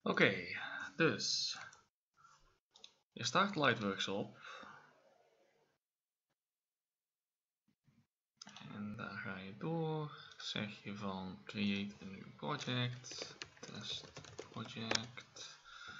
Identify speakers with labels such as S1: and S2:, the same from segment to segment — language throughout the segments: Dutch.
S1: Oké, dus je start Lightworks op en daar ga je door, zeg je van create a new project, test project,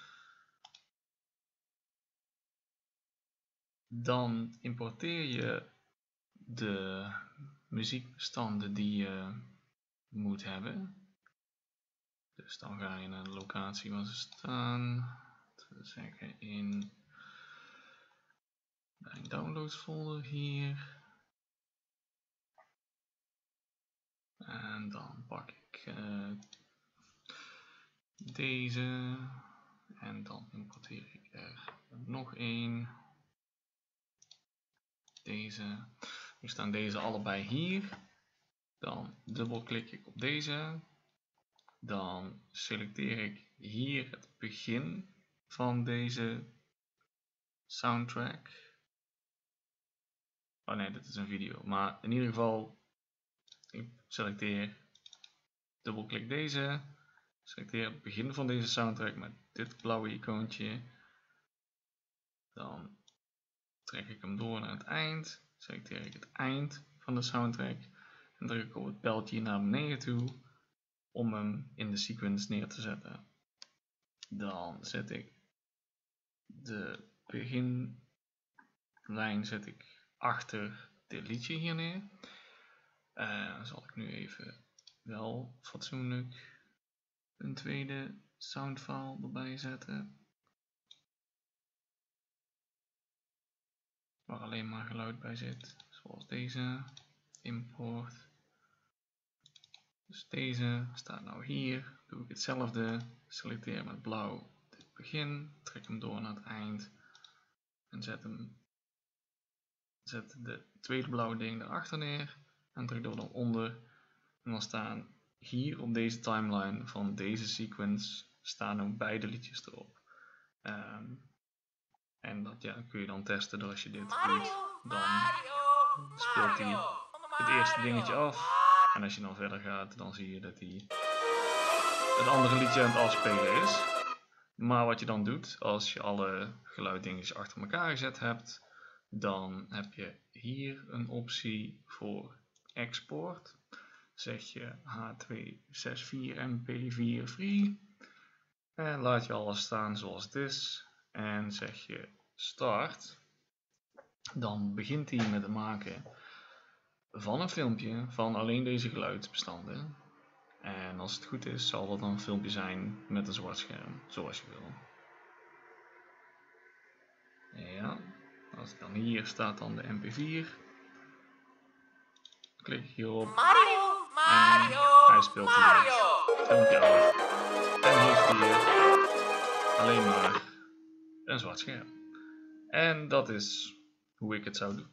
S1: dan importeer je de muziekbestanden die je moet hebben. Dus dan ga je naar de locatie waar ze staan, te zeggen in mijn downloads folder hier. En dan pak ik deze en dan importeer ik er nog één. Deze. Nu staan deze allebei hier. Dan dubbelklik ik op deze. Dan selecteer ik hier het begin van deze soundtrack. Oh nee, dit is een video. Maar in ieder geval, ik selecteer, dubbelklik deze. Selecteer het begin van deze soundtrack met dit blauwe icoontje. Dan trek ik hem door naar het eind. Selecteer ik het eind van de soundtrack. En druk ik op het pijltje naar beneden toe om hem in de sequence neer te zetten. Dan zet ik de beginlijn achter dit liedje hier neer. Dan zal ik nu even wel fatsoenlijk een tweede soundfile erbij zetten. Waar alleen maar geluid bij zit. Zoals deze. Import. Dus deze staat nou hier. Doe ik hetzelfde. Selecteer met blauw dit begin. Trek hem door naar het eind. En zet de tweede blauwe ding erachter neer. En druk door dan onder. En dan staan hier op deze timeline van deze sequence staan ook beide liedjes erop. En dat kun je dan testen door als je dit doet. Dan speelt hij het eerste dingetje af. En als je dan verder gaat, dan zie je dat hij het andere liedje aan het afspelen is. Maar wat je dan doet, als je alle geluiddingetjes achter elkaar gezet hebt, dan heb je hier een optie voor export. Zeg je H264 MP4 free. En laat je alles staan zoals het is. En zeg je start. Dan begint hij met het maken van een filmpje van alleen deze geluidsbestanden. En als het goed is, zal dat een filmpje zijn met een zwart scherm, zoals je wil. Ja, als ik dan hier staat dan de MP4. Klik ik hierop. En hij speelt hier het filmpje af. En heeft hier alleen maar een zwart scherm. En dat is hoe ik het zou doen.